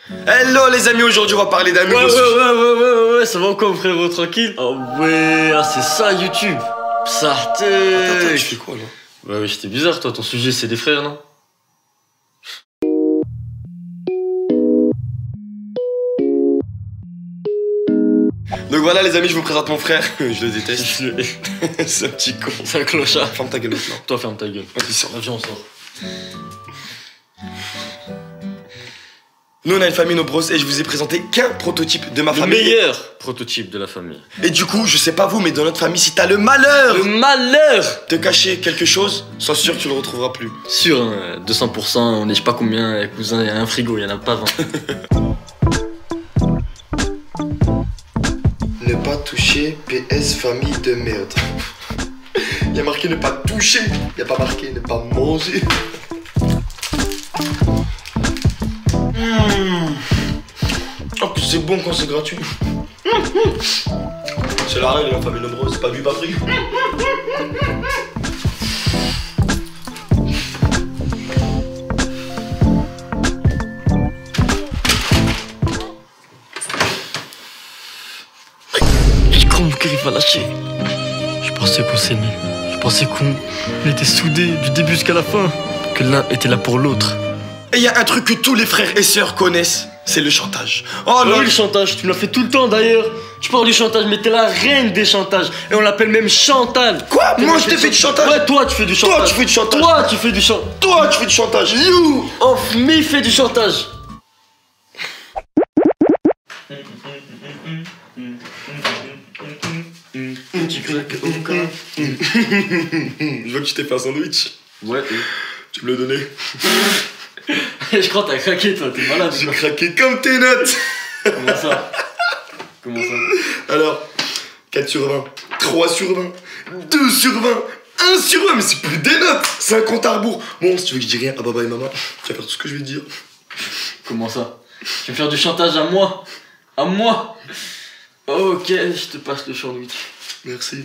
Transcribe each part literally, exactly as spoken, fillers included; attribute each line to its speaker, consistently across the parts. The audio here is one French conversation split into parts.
Speaker 1: Hello les amis, aujourd'hui on va parler d'un nouveau
Speaker 2: ouais,
Speaker 1: sujet.
Speaker 2: Ouais, ouais, ouais, ouais, ouais, ouais, ça va encore frérot, tranquille. Oh ouais, ah, c'est ça YouTube. Sartek.
Speaker 1: Attends, attends, tu fais quoi là?
Speaker 2: Ouais, ouais, c'était bizarre toi, ton sujet c'est des frères, non?
Speaker 1: Donc voilà les amis, je vous présente mon frère. Je le déteste.
Speaker 2: Je le hais.
Speaker 1: C'est un petit con.
Speaker 2: C'est un clochard.
Speaker 1: Ferme ta gueule maintenant.
Speaker 2: Toi, ferme ta gueule.
Speaker 1: Vas-y, sors.
Speaker 2: Viens, on sort.
Speaker 1: Nous on a une famille nombreuse et je vous ai présenté qu'un prototype de ma
Speaker 2: Le
Speaker 1: famille.
Speaker 2: meilleur prototype de la famille.
Speaker 1: Et du coup, je sais pas vous, mais dans notre famille, si t'as le malheur
Speaker 2: Le malheur
Speaker 1: de cacher quelque chose, sois sûr que tu le retrouveras plus.
Speaker 2: Sûr, hein, deux cents pour cent, on est je sais pas combien, les cousins, il y a un frigo, il y en a pas vingt.
Speaker 1: Ne pas toucher, P S famille de merde. Il y a marqué ne pas toucher, il y a pas marqué ne pas manger. Mmh. En plus c'est bon quand c'est gratuit. C'est la règle, la famille nombreuse, c'est pas vu, pas pris.
Speaker 2: Je crois mon cœur il va lâcher. Je pensais qu'on s'aimait. Je pensais qu'on était soudés du début jusqu'à la fin. Que l'un était là pour l'autre.
Speaker 1: Et il y a un truc que tous les frères et sœurs connaissent, c'est le chantage. Oh
Speaker 2: Oh
Speaker 1: non,
Speaker 2: oui, le chantage, tu me l'as fait tout le temps d'ailleurs. Tu parles du chantage, mais t'es la reine des chantages. Et on l'appelle même Chantal.
Speaker 1: Quoi?
Speaker 2: T'es
Speaker 1: Moi
Speaker 2: la
Speaker 1: je t'ai fait du chantage?
Speaker 2: Ouais, toi tu fais du chantage.
Speaker 1: Toi tu fais du chantage?
Speaker 2: Toi tu fais du chantage.
Speaker 1: Toi tu fais du chantage?
Speaker 2: You of me fait du chantage. Tu craques au cas.
Speaker 1: Je vois que tu t'es fait un sandwich.
Speaker 2: Ouais,
Speaker 1: Tu me le donnais.
Speaker 2: je crois que t'as craqué toi, t'es malade.
Speaker 1: J'ai
Speaker 2: quoi.
Speaker 1: craqué comme tes notes.
Speaker 2: Comment ça? Comment ça?
Speaker 1: Alors, quatre sur vingt, trois sur vingt, deux sur vingt, un sur vingt, mais c'est plus des notes. C'est un compte à rebours. Bon, si tu veux que je dise rien à papa et maman, tu vas faire tout ce que je vais te dire.
Speaker 2: Comment ça? Tu veux faire du chantage à moi? À moi? Ok, je te passe le sandwich.
Speaker 1: Merci.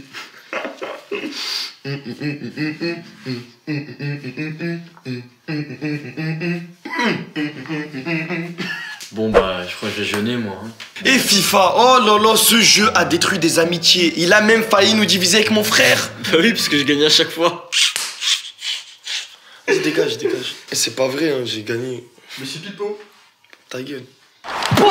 Speaker 2: Bon bah, je crois que je vais jeûner moi. Hein.
Speaker 1: Et FIFA, oh là là, ce jeu a détruit des amitiés. Il a même failli nous diviser avec mon frère.
Speaker 2: Bah oui, parce que je gagne à chaque fois.
Speaker 1: Vas-y, dégage, dégage. Et c'est pas vrai, hein, j'ai gagné.
Speaker 2: Mais c'est pipo.
Speaker 1: Ta gueule.
Speaker 2: Oh,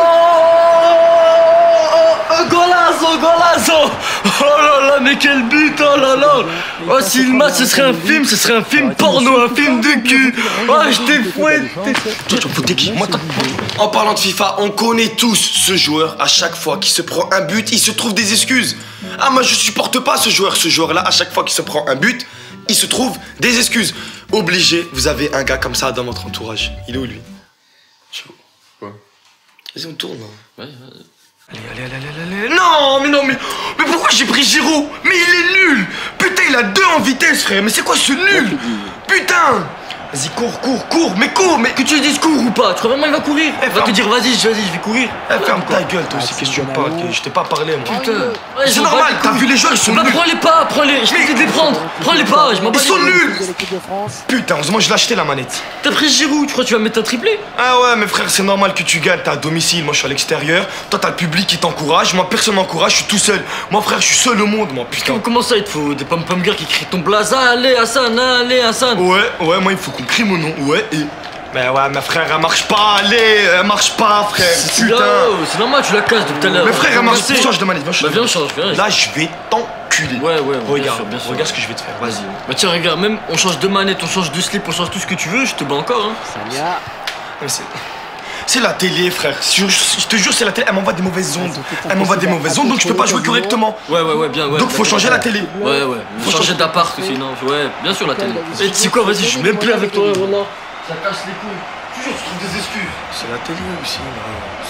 Speaker 2: golazo, golazo. Oh là là, mais quel but, oh là là. Oh, si le match ce serait un film, ce serait un film porno, un film de cul. Oh, je t'ai fouetté.
Speaker 1: Toi, tu me fous qui? Moi, en parlant de FIFA, on connaît tous ce joueur. À chaque fois qu'il se prend un but, il se trouve des excuses. Ah, moi, je supporte pas ce joueur. Ce joueur-là, à chaque fois qu'il se prend un but, il se trouve des excuses. Obligé, vous avez un gars comme ça dans votre entourage. Il est où, lui?
Speaker 2: Quoi?
Speaker 1: Vas-y, on tourne.
Speaker 2: Ouais, ouais.
Speaker 1: Allez, allez, allez, allez, allez. Non, mais non, mais... Mais pourquoi j'ai pris Giroud? Mais il est nul. Putain, il a deux en vitesse, frère. Mais c'est quoi ce nul? Putain. Vas-y, cours, cours, cours. Mais cours, mais...
Speaker 2: Que tu lui dises cours ou pas, tu crois vraiment il va courir?
Speaker 1: Eh,
Speaker 2: Il va te dire vas-y, vas-y, je vais courir.
Speaker 1: Eh, ferme ta gueule, toi aussi, qu'est-ce que tu me parles? Je t'ai pas parlé, moi.
Speaker 2: Putain. Ouais,
Speaker 1: C'est
Speaker 2: je m'en bats
Speaker 1: normal,
Speaker 2: les
Speaker 1: t'as
Speaker 2: couilles.
Speaker 1: vu les joueurs, ils sont
Speaker 2: Bah
Speaker 1: nuls.
Speaker 2: prends les pas, prends les. Je t'ai dit de les prendre. Prends les pas, je m'en bats
Speaker 1: Ils
Speaker 2: les
Speaker 1: sont
Speaker 2: couilles.
Speaker 1: nuls.
Speaker 3: de l'équipe de France.
Speaker 1: Putain, heureusement, je l'ai acheté, la manette.
Speaker 2: T'as pris Giroud, tu crois que tu vas mettre un triplé?
Speaker 1: Ah ouais, mais frère, c'est normal que tu gagnes. T'es à domicile, moi je suis à l'extérieur. Toi, t'as le public qui t'encourage. Moi, personne m'encourage, je suis tout seul. Moi, frère, je suis seul au monde, moi, putain.
Speaker 2: Comment ça, il te faut des pom-pom girls qui crient ton blaze? Allez, Hassan, allez, Hassan.
Speaker 1: Ouais, ouais, moi, il faut qu'on crie mon nom. Ouais, et. Mais ouais, mais frère, elle marche pas, allez, elle marche pas, frère.
Speaker 2: C'est
Speaker 1: Putain.
Speaker 2: c'est normal, tu la casses depuis tout à l'heure.
Speaker 1: Mais frère, elle marche pas.
Speaker 2: Bah
Speaker 1: Change de manette, viens,
Speaker 2: viens, on change, viens.
Speaker 1: Là, je vais t'enculer.
Speaker 2: Ouais, ouais, bien
Speaker 1: Regarde,
Speaker 2: sûr, bien sûr.
Speaker 1: regarde ce que je vais te faire, vas-y.
Speaker 2: Bah tiens, regarde, même on change de manette, on change de slip, on change tout ce que tu veux, je te bats encore, hein.
Speaker 3: Sania.
Speaker 1: Mais c'est- C'est la télé, frère. Je, je te jure, c'est la télé. Elle m'envoie des mauvaises ondes. Elle m'envoie des mauvaises ondes, donc je peux pas jouer correctement.
Speaker 2: Ouais, ouais, ouais, bien, ouais.
Speaker 1: Donc faut changer la télé.
Speaker 2: Ouais, ouais, faut changer d'appart aussi, non, ouais, bien sûr la télé. Et tu sais quoi, vas-y, je suis même plus avec toi, voilà. Ça casse les couilles. Toujours, tu trouves des excuses.
Speaker 1: C'est la télé aussi, là.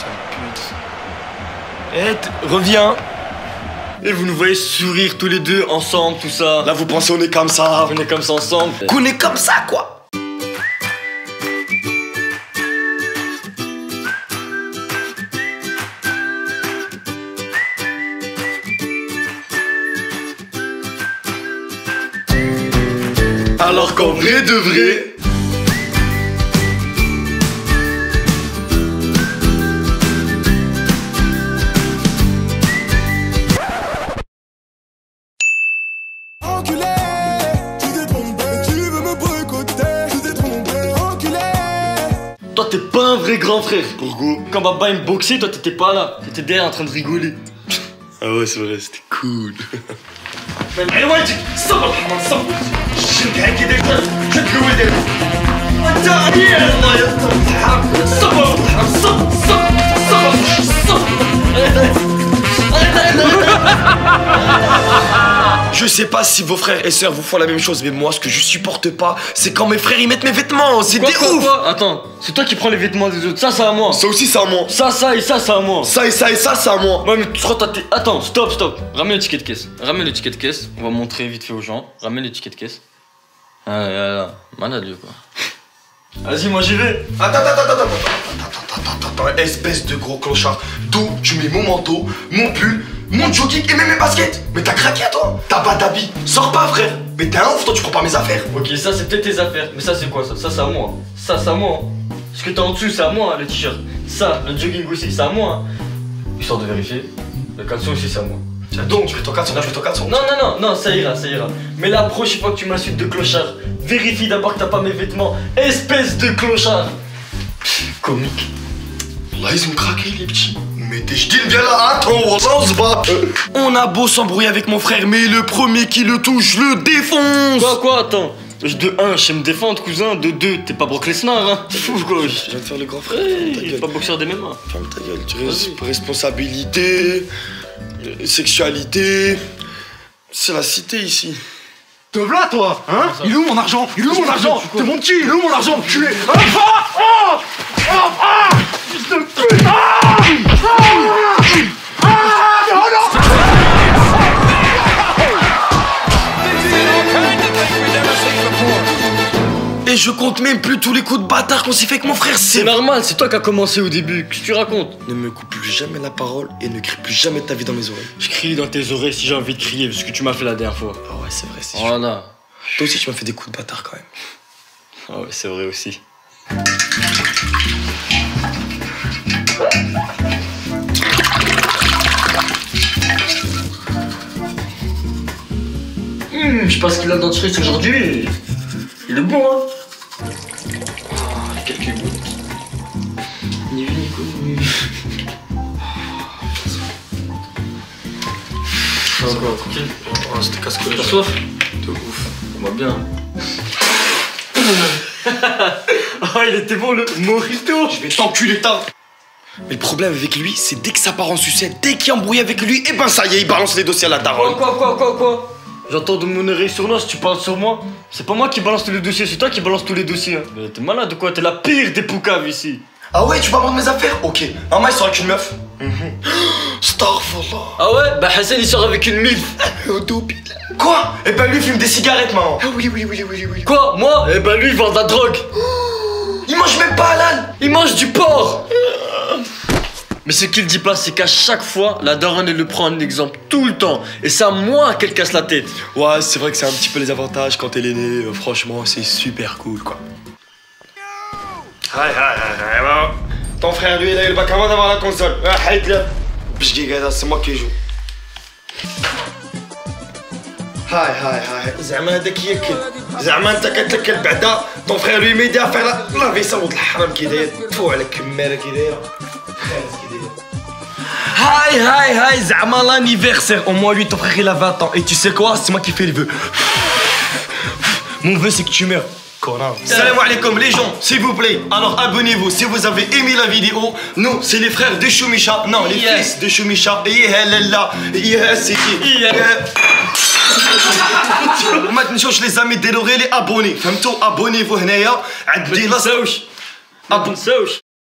Speaker 1: Ça me pute. Eh, t- reviens.
Speaker 2: Et vous nous voyez sourire tous les deux ensemble, tout ça.
Speaker 1: Là, vous pensez on est comme ça.
Speaker 2: On est comme ça ensemble.
Speaker 1: Qu'on est comme ça, quoi. Alors qu'en vrai de vrai,
Speaker 2: vrai grand frère.
Speaker 1: Pourquoi?
Speaker 2: Quand Baba il me boxait, toi t'étais pas là. T'étais derrière en train de rigoler.
Speaker 1: Ah ouais, c'est vrai, c'était cool.
Speaker 2: Mais ouais, tu... صبر محمد صبر. شد هيك يدك شد ولدك. انت غير الله يستر. صبر صبر صبر صبر.
Speaker 1: Je sais pas si vos frères et sœurs vous font la même chose, mais moi, ce que je supporte pas, c'est quand mes frères ils mettent mes vêtements. C'est des
Speaker 2: Quoi,
Speaker 1: ouf.
Speaker 2: quoi Attends, c'est toi qui prends les vêtements des autres. Ça, c'est à moi.
Speaker 1: Ça aussi, c'est à moi.
Speaker 2: Ça, ça et ça, c'est à moi.
Speaker 1: Ça et ça et ça, c'est à moi.
Speaker 2: Ouais, mais tu crois que t'as... Attends, stop, stop. Ramène le ticket de caisse. Ramène le ticket de caisse. On va montrer vite fait aux gens. Ramène le ticket de caisse. Ah, là, là. Malade, lui, quoi. Vas-y, moi, j'y vais.
Speaker 1: Attends, attends, attends, attends, attends, attends, attends, attends, attends, espèce de gros clochard. D'où tu mets mon manteau, mon pull, mon jogging et même mes baskets. Mais t'as craqué, toi. T'as pas d'habits. Sors pas, frère. Mais t'es un ouf, toi, tu prends pas mes affaires.
Speaker 2: Ok, ça, c'est peut-être tes affaires. Mais ça, c'est quoi, ça? Ça, c'est à moi. Ça, c'est à moi. Ce que t'as en dessous, c'est à moi, le t-shirt. Ça, le jogging aussi, c'est à moi. Histoire de vérifier. Le caleçon aussi, c'est à moi.
Speaker 1: Donc, tu fais ton caleçon, tu fais ton caleçon.
Speaker 2: Non, non, non, non, ça ira, ça ira. Mais la prochaine fois que tu m'insultes de clochard, vérifie d'abord que t'as pas mes vêtements. Espèce de clochard. Comique.
Speaker 1: Là, ils ont craqué, les petits. Mais t'es jeté bien là, attends, on se bat. On a beau s'embrouiller avec mon frère, mais le premier qui le touche, le défonce.
Speaker 2: Quoi, quoi, attends. De un, je sais me défendre, cousin. De deux, t'es pas Brock Lesnar, hein. Fou, quoi.
Speaker 1: Je viens de faire le grand frère.
Speaker 2: Hey,
Speaker 1: Ta gueule.
Speaker 2: pas boxeur des mêmes mains.
Speaker 1: Ferme ta gueule, tu res- responsabilité, euh, sexualité. C'est la cité ici.
Speaker 3: Te v'là toi, hein? Il est où mon argent? Il est où mon argent? T'es mon petit, il est où mon argent? Tu es. Ah! Ah! Ah! Ah! Fils de pute! Ah! Ah! Ah! Oh non!
Speaker 1: Et je compte même plus tous les coups de bâtard qu'on s'est fait avec mon frère,
Speaker 2: C'est
Speaker 1: c'est
Speaker 2: normal, c'est toi qui as commencé au début. Qu'est-ce que tu racontes?
Speaker 1: Ne me coupe plus jamais la parole et ne crie plus jamais de ta vie dans mes oreilles.
Speaker 2: Je crie dans tes oreilles si j'ai envie de crier, vu ce que tu m'as fait la dernière fois.
Speaker 1: Ah ouais, c'est vrai, c'est chaud.
Speaker 2: Voilà.
Speaker 1: Toi aussi, tu m'as fait des coups de bâtard quand même.
Speaker 2: Ah ouais, c'est vrai aussi. Hum, je sais pas ce qu'il a dans le dentifrice aujourd'hui. Il est bon, hein. Oh, quelques gouttes. Ni vu ni connu. Encore, tranquille.
Speaker 1: Oh, c'était casse-couille.
Speaker 2: T'as soif?
Speaker 1: De ouf.
Speaker 2: On va bien. Oh, il était bon le mojito.
Speaker 1: Je vais t'enculer, ta. Mais le problème avec lui, c'est dès que ça part en sucette, dès qu'il embrouille avec lui, et ben ça y est, il balance les dossiers à la
Speaker 2: Quoi,
Speaker 1: daronne.
Speaker 2: quoi, quoi, quoi, quoi? J'entends de mon oreille sur l'os, tu parles sur moi. C'est pas moi qui balance tous les dossiers, c'est toi qui balance tous les dossiers. Hein. Mais t'es malade ou quoi? T'es la pire des poucaves ici.
Speaker 1: Ah ouais, tu vas prendre mes affaires? Ok. Maman, il sort avec une meuf. Starfallah.
Speaker 2: Ah ouais? Bah Hassan il sort avec une milf.
Speaker 1: Quoi? Eh ben lui, il fume des cigarettes, maman. Ah oui, oui, oui, oui, oui.
Speaker 2: Quoi? Moi? Eh ben lui il vend de la drogue.
Speaker 1: Il mange même pas halal.
Speaker 2: Il mange du porc. Mais ce qu'il dit pas, c'est qu'à chaque fois, la daronne elle le prend en exemple tout le temps. Et c'est à moi qu'elle casse la tête.
Speaker 1: Ouais, c'est vrai que c'est un petit peu les avantages quand elle est née. Euh, franchement, c'est super cool, quoi. Hi, hi, hi, hi, bon. Ton frère, lui, il a eu le bac avant d'avoir la console. Ah, haït là. Bjgigada, c'est moi qui joue. هاي هاي هاي زعما هذاك ياكل زعما انت كتاكل بعدا طون فخير لو يميدي افير لا في صوت الحرام كي داير تفو على كماله كي دايره Hi, hi, hi, Zama l'anniversaire. Au moins lui, ton frère il a vingt ans. Et tu sais quoi? C'est moi qui fais le vœu. Mon vœu, c'est que tu meurs. Connard. Salam alaikum les gens, s'il vous plaît. Alors abonnez-vous si vous avez aimé la vidéo. Nous, c'est les frères de Choumicha. Non, les
Speaker 2: Yeah.
Speaker 1: fils de Choumicha. Yehalala. Yehasiki. وما تنسوش لي زامي ديروا غير لي ابوني فهمتوا ابونيفو هنايا عندي
Speaker 2: ما
Speaker 1: لاصق
Speaker 2: تنساوش ما تنساوش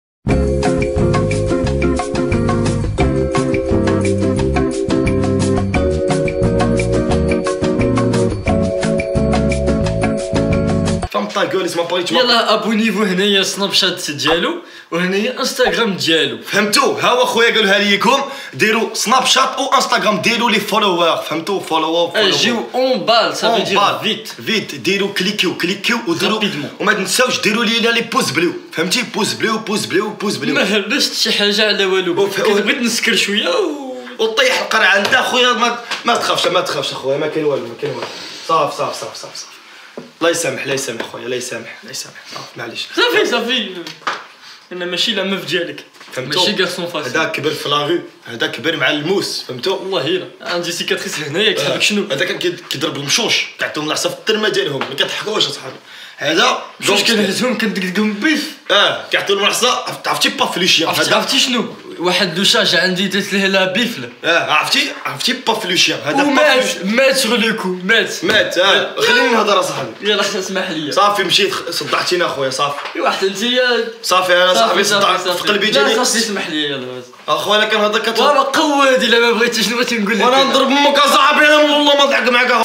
Speaker 1: فهم تا جول اسمها باري تما
Speaker 2: يلا ابونيفو هنايا سناب شات ديالو وهنايا انستغرام ديالو
Speaker 1: فهمتوا ها هو خويا قالوها ليكم ديروا سناب شات او انستغرام ديروا لي فولوور فهمتوا فولوور
Speaker 2: جيو اون بال ça veut dire vite
Speaker 1: فيت ديروا كليكيو كليكيو وديروا
Speaker 2: Rapidement.
Speaker 1: وما تنساوش ديروا لي لي بوز بلو فهمتي بوز بلو بوز بلو بوز بلو
Speaker 2: ما هبشت شي حاجه على والو
Speaker 1: وف-
Speaker 2: بغيت نسكر شويه و...
Speaker 1: وطيح القرعه انت اخويا ما ما تخافش ما تخافش اخويا ما كاين والو ما كاين والو صافي صافي صافي صافي صافي الله يسامح الله يسامح خويا الله يسامح الله يسامح صافي معليش
Speaker 2: صافي صافي انا ماشي لا مف ديالك
Speaker 1: فهمتو؟
Speaker 2: ماشي كارسون فاسي.
Speaker 1: هذا كبر في لاغو، هذا كبر مع الموس، فهمتو؟
Speaker 2: والله الا عندي سيكاتريس هنايا كتعرف شنو.
Speaker 1: هذا كان كيضرب المشوش، كيعطيهم العصا في الترمه ديالهم، ما كيضحكوش اصاحبي. هذا
Speaker 2: واش كنهزهم كندقدقهم بيف.
Speaker 1: اه كيعطيهم العصا، عرفتي با فلوشيان.
Speaker 2: عرفتي عرفتي شنو؟ واحد لو شاج عندي درت ليه لا بيفل.
Speaker 1: اه عرفتي عرفتي با فلوشيان هذا
Speaker 2: ومات مات سور لو كو مات
Speaker 1: مات. اه خليني نهضر اصاحبي.
Speaker 2: يلا خصك تسمح لي.
Speaker 1: صافي مشيت صدعتينا اخويا صافي.
Speaker 2: ايوا حتى انت
Speaker 1: صافي انا صاحبي صدعت في قلبي ديالي.
Speaker 2: لا صافي اسمح لي يلا.
Speaker 1: اخويا انا كنهضر كتهضر.
Speaker 2: وانا قود الا ما بغيتيش شنو بغيت نقول لك.
Speaker 1: وانا نضرب امك اصاحبي انا والله ما نضحك معاك.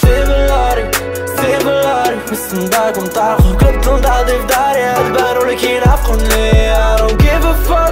Speaker 4: Mislim da kom tako, klop tom da di vdarje, odberu neki nafkonni, I don't give a fuck.